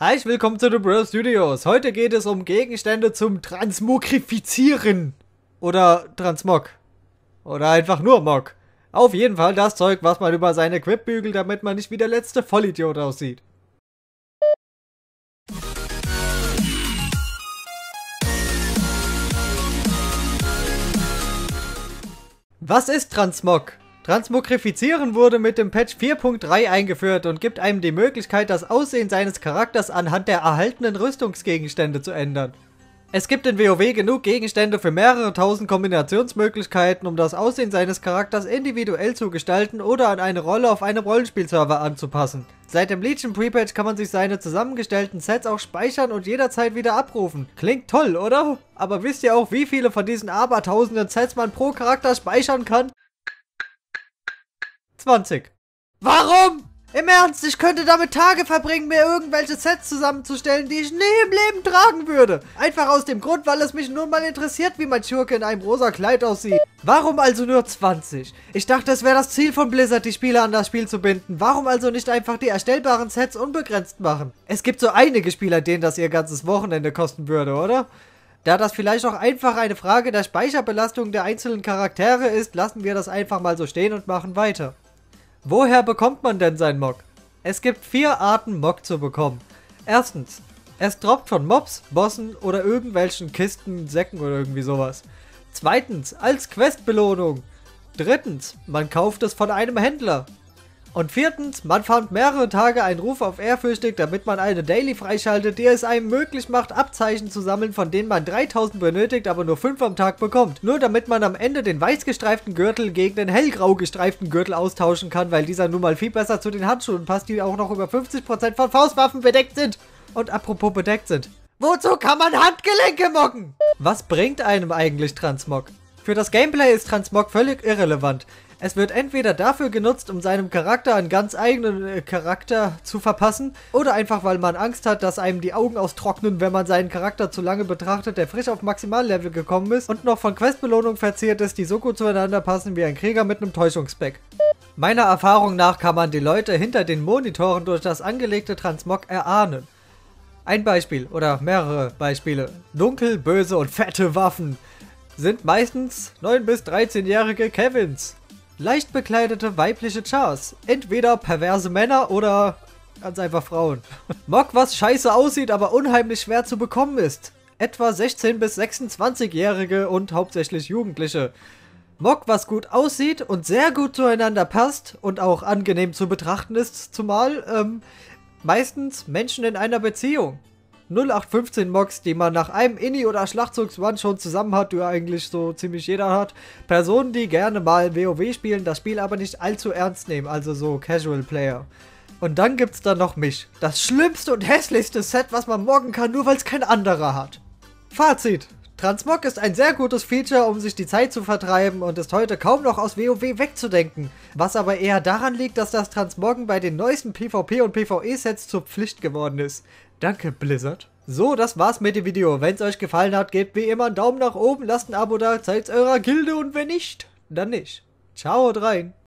Hi, willkommen zu The Bro Studios. Heute geht es um Gegenstände zum Transmogrifizieren. Oder Transmog. Oder einfach nur Mog. Auf jeden Fall das Zeug, was man über seine Equip bügelt, damit man nicht wie der letzte Vollidiot aussieht. Was ist Transmog? Transmogrifizieren wurde mit dem Patch 4.3 eingeführt und gibt einem die Möglichkeit, das Aussehen seines Charakters anhand der erhaltenen Rüstungsgegenstände zu ändern. Es gibt in WoW genug Gegenstände für mehrere tausend Kombinationsmöglichkeiten, um das Aussehen seines Charakters individuell zu gestalten oder an eine Rolle auf einem Rollenspielserver anzupassen. Seit dem Legion Pre-Patch kann man sich seine zusammengestellten Sets auch speichern und jederzeit wieder abrufen. Klingt toll, oder? Aber wisst ihr auch, wie viele von diesen abertausenden Sets man pro Charakter speichern kann? 20. Warum? Im Ernst, ich könnte damit Tage verbringen, mir irgendwelche Sets zusammenzustellen, die ich nie im Leben tragen würde. Einfach aus dem Grund, weil es mich nun mal interessiert, wie mein Schurke in einem rosa Kleid aussieht. Warum also nur 20? Ich dachte, es wäre das Ziel von Blizzard, die Spieler an das Spiel zu binden. Warum also nicht einfach die erstellbaren Sets unbegrenzt machen? Es gibt so einige Spieler, denen das ihr ganzes Wochenende kosten würde, oder? Da das vielleicht auch einfach eine Frage der Speicherbelastung der einzelnen Charaktere ist, lassen wir das einfach mal so stehen und machen weiter. Woher bekommt man denn sein Mog? Es gibt 4 Arten Mog zu bekommen. Erstens, es droppt von Mobs, Bossen oder irgendwelchen Kisten, Säcken oder irgendwie sowas. Zweitens, als Questbelohnung. Drittens, man kauft es von einem Händler. Und viertens, man farmt mehrere Tage einen Ruf auf Ehrfürchtig, damit man eine Daily freischaltet, die es einem möglich macht, Abzeichen zu sammeln, von denen man 3000 benötigt, aber nur 5 am Tag bekommt. Nur damit man am Ende den weiß gestreiften Gürtel gegen den hellgrau gestreiften Gürtel austauschen kann, weil dieser nun mal viel besser zu den Handschuhen passt, die auch noch über 50% von Faustwaffen bedeckt sind. Und apropos bedeckt sind. Wozu kann man Handgelenke moggen? Was bringt einem eigentlich Transmog? Für das Gameplay ist Transmog völlig irrelevant. Es wird entweder dafür genutzt, um seinem Charakter einen ganz eigenen Charakter zu verpassen, oder einfach, weil man Angst hat, dass einem die Augen austrocknen, wenn man seinen Charakter zu lange betrachtet, der frisch auf Maximallevel gekommen ist und noch von Questbelohnung verziert ist, die so gut zueinander passen wie ein Krieger mit einem Täuschungsspec. Meiner Erfahrung nach kann man die Leute hinter den Monitoren durch das angelegte Transmog erahnen. Ein Beispiel oder mehrere Beispiele. Dunkel, böse und fette Waffen sind meistens 9- bis 13-jährige Kevins. Leicht bekleidete weibliche Chars. Entweder perverse Männer oder ganz einfach Frauen. Mog, was scheiße aussieht, aber unheimlich schwer zu bekommen ist. Etwa 16- bis 26-Jährige und hauptsächlich Jugendliche. Mog, was gut aussieht und sehr gut zueinander passt und auch angenehm zu betrachten ist, zumal meistens Menschen in einer Beziehung. 0815 Mogs, die man nach einem Inni- oder Schlachtzugs-One schon zusammen hat, die eigentlich so ziemlich jeder hat. Personen, die gerne mal WoW spielen, das Spiel aber nicht allzu ernst nehmen, also so Casual Player. Und dann gibt's da noch mich. Das schlimmste und hässlichste Set, was man moggen kann, nur weil es kein anderer hat. Fazit. Transmog ist ein sehr gutes Feature, um sich die Zeit zu vertreiben und ist heute kaum noch aus WoW wegzudenken. Was aber eher daran liegt, dass das Transmoggen bei den neuesten PvP- und PvE-Sets zur Pflicht geworden ist. Danke, Blizzard. So, das war's mit dem Video. Wenn es euch gefallen hat, gebt wie immer einen Daumen nach oben, lasst ein Abo da, zeigt's eurer Gilde und wenn nicht, dann nicht. Ciao, haut rein.